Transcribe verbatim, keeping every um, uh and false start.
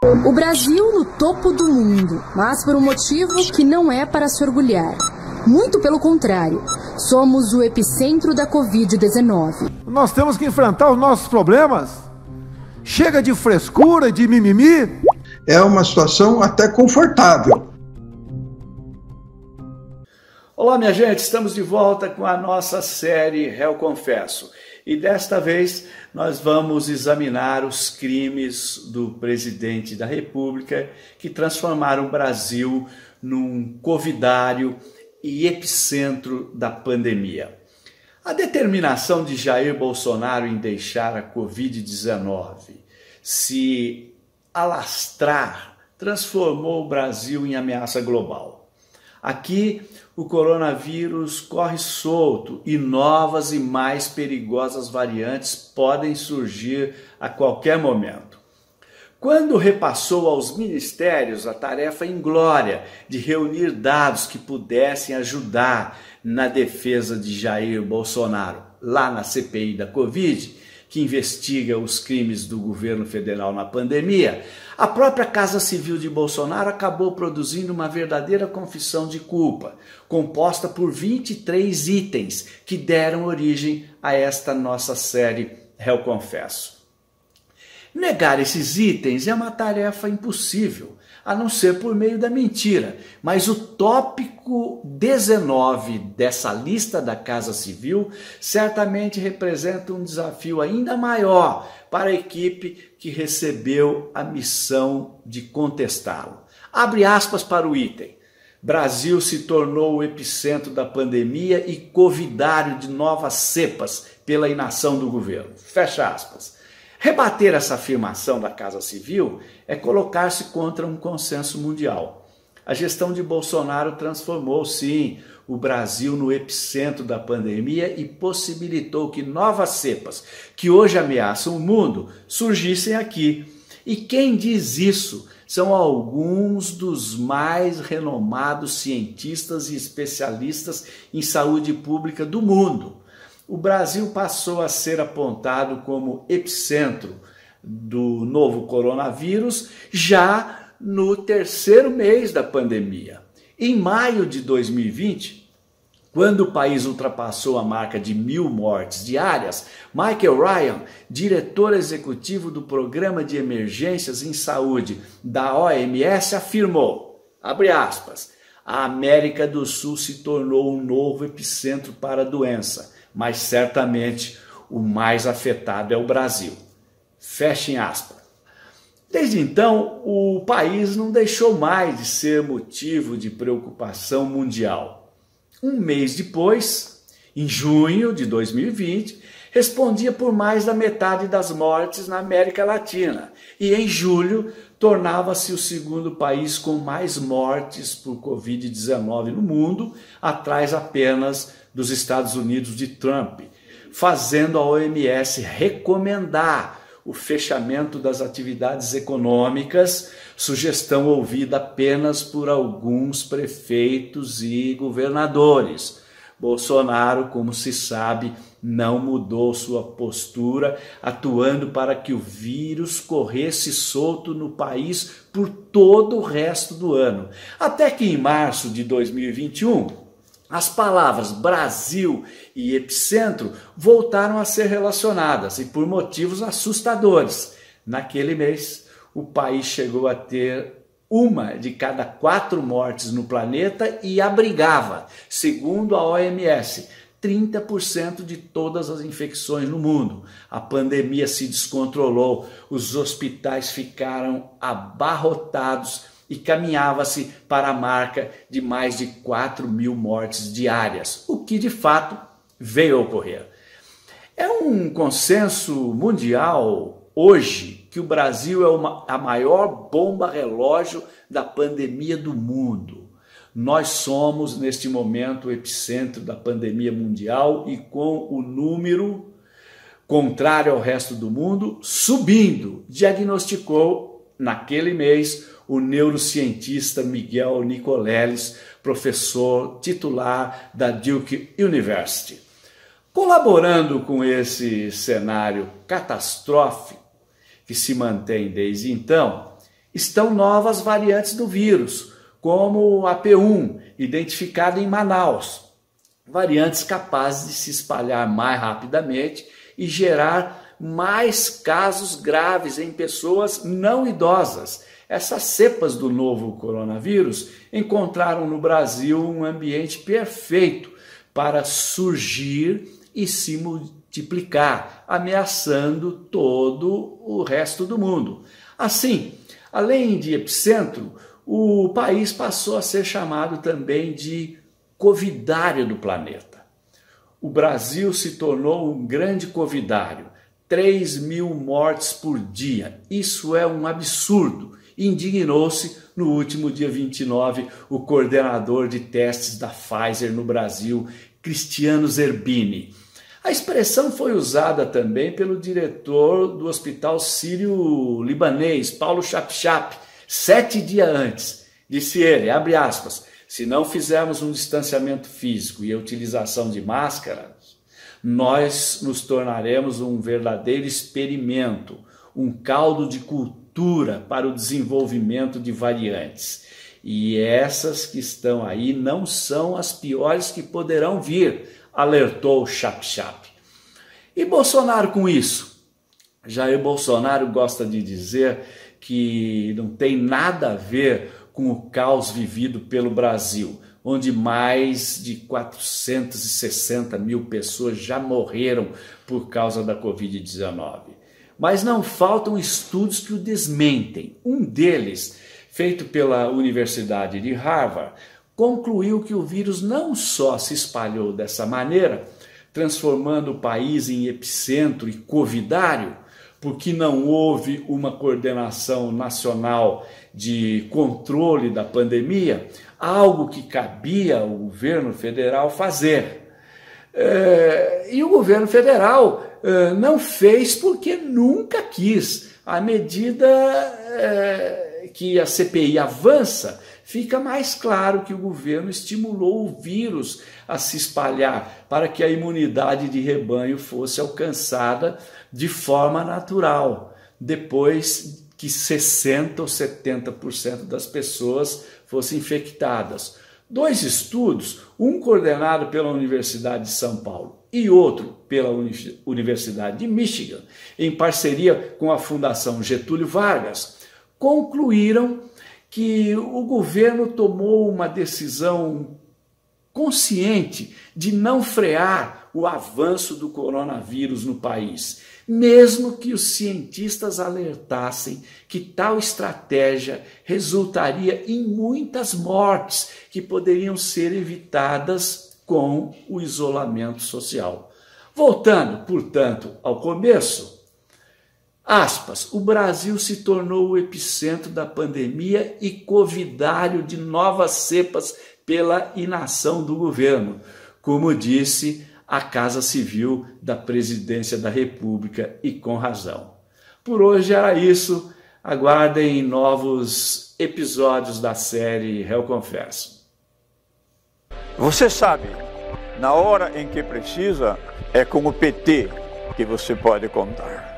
O Brasil no topo do mundo, mas por um motivo que não é para se orgulhar. Muito pelo contrário, somos o epicentro da covid dezenove. Nós temos que enfrentar os nossos problemas. Chega de frescura, de mimimi. É uma situação até confortável. Olá, minha gente, estamos de volta com a nossa série Réu Confesso. E desta vez nós vamos examinar os crimes do presidente da República que transformaram o Brasil num covidário e epicentro da pandemia. A determinação de Jair Bolsonaro em deixar a covid dezenove se alastrar transformou o Brasil em ameaça global. Aqui, o coronavírus corre solto e novas e mais perigosas variantes podem surgir a qualquer momento. Quando repassou aos ministérios a tarefa inglória de reunir dados que pudessem ajudar na defesa de Jair Bolsonaro, lá na C P I da Covid, que investiga os crimes do governo federal na pandemia, a própria Casa Civil de Bolsonaro acabou produzindo uma verdadeira confissão de culpa, composta por vinte e três itens que deram origem a esta nossa série Réu Confesso. Negar esses itens é uma tarefa impossível, a não ser por meio da mentira, mas o tópico dezenove dessa lista da Casa Civil certamente representa um desafio ainda maior para a equipe que recebeu a missão de contestá-lo. Abre aspas para o item. Brasil se tornou o epicentro da pandemia e covidário de novas cepas pela inação do governo. Fecha aspas. Rebater essa afirmação da Casa Civil é colocar-se contra um consenso mundial. A gestão de Bolsonaro transformou, sim, o Brasil no epicentro da pandemia e possibilitou que novas cepas, que hoje ameaçam o mundo, surgissem aqui. E quem diz isso são alguns dos mais renomados cientistas e especialistas em saúde pública do mundo. O Brasil passou a ser apontado como epicentro do novo coronavírus já no terceiro mês da pandemia. Em maio de dois mil e vinte, quando o país ultrapassou a marca de mil mortes diárias, Michael Ryan, diretor executivo do Programa de Emergências em Saúde da O M S, afirmou, abre aspas, a América do Sul se tornou um novo epicentro para a doença, mas certamente o mais afetado é o Brasil. Fechem aspas. Desde então, o país não deixou mais de ser motivo de preocupação mundial. Um mês depois, em junho de dois mil e vinte, respondia por mais da metade das mortes na América Latina e em julho tornava-se o segundo país com mais mortes por covid dezenove no mundo, atrás apenas dos Estados Unidos de Trump, fazendo a O M S recomendar o fechamento das atividades econômicas, sugestão ouvida apenas por alguns prefeitos e governadores. Bolsonaro, como se sabe, não mudou sua postura, atuando para que o vírus corresse solto no país por todo o resto do ano. Até que em março de dois mil e vinte e um, as palavras Brasil e epicentro voltaram a ser relacionadas e por motivos assustadores. Naquele mês, o país chegou a ter uma de cada quatro mortes no planeta e abrigava, segundo a O M S, trinta por cento de todas as infecções no mundo. A pandemia se descontrolou, os hospitais ficaram abarrotados e caminhava-se para a marca de mais de quatro mil mortes diárias, o que de fato veio a ocorrer. É um consenso mundial hoje que o Brasil é uma, a maior bomba relógio da pandemia do mundo. Nós somos, neste momento, o epicentro da pandemia mundial e com o número contrário ao resto do mundo subindo, diagnosticou naquele mês o neurocientista Miguel Nicoleles, professor titular da Duke University. Colaborando com esse cenário catastrófico que se mantém desde então, estão novas variantes do vírus, como a P um, identificada em Manaus. Variantes capazes de se espalhar mais rapidamente e gerar mais casos graves em pessoas não idosas. Essas cepas do novo coronavírus encontraram no Brasil um ambiente perfeito para surgir e se multiplicar, ameaçando todo o resto do mundo. Assim, além de epicentro, o país passou a ser chamado também de covidário do planeta. O Brasil se tornou um grande covidário, três mil mortes por dia. Isso é um absurdo. Indignou-se no último dia vinte e nove o coordenador de testes da Pfizer no Brasil, Cristiano Zerbini. A expressão foi usada também pelo diretor do Hospital Sírio-Libanês, Paulo Chapchap, sete dias antes. Disse ele, abre aspas, se não fizermos um distanciamento físico e a utilização de máscaras, nós nos tornaremos um verdadeiro experimento, um caldo de cultura para o desenvolvimento de variantes. E essas que estão aí não são as piores que poderão vir, alertou Chapchap. E Bolsonaro com isso? Jair Bolsonaro gosta de dizer que não tem nada a ver com o caos vivido pelo Brasil, onde mais de quatrocentas e sessenta mil pessoas já morreram por causa da covid dezenove. Mas não faltam estudos que o desmentem. Um deles, feito pela Universidade de Harvard, concluiu que o vírus não só se espalhou dessa maneira, transformando o país em epicentro e covidário, porque não houve uma coordenação nacional de controle da pandemia, algo que cabia ao governo federal fazer. É, e o governo federal é, não fez porque nunca quis. À medida é, que a C P I avança, fica mais claro que o governo estimulou o vírus a se espalhar para que a imunidade de rebanho fosse alcançada de forma natural, depois que sessenta ou setenta por cento das pessoas fossem infectadas. Dois estudos, um coordenado pela Universidade de São Paulo e outro pela Universidade de Michigan, em parceria com a Fundação Getúlio Vargas, concluíram que o governo tomou uma decisão consciente de não frear o avanço do coronavírus no país, mesmo que os cientistas alertassem que tal estratégia resultaria em muitas mortes que poderiam ser evitadas com o isolamento social. Voltando, portanto, ao começo, aspas, o Brasil se tornou o epicentro da pandemia e covidário de novas cepas pela inação do governo, como disse a Casa Civil da Presidência da República, e com razão. Por hoje era isso. Aguardem novos episódios da série Réu Confesso. Você sabe, na hora em que precisa, é com o P T que você pode contar.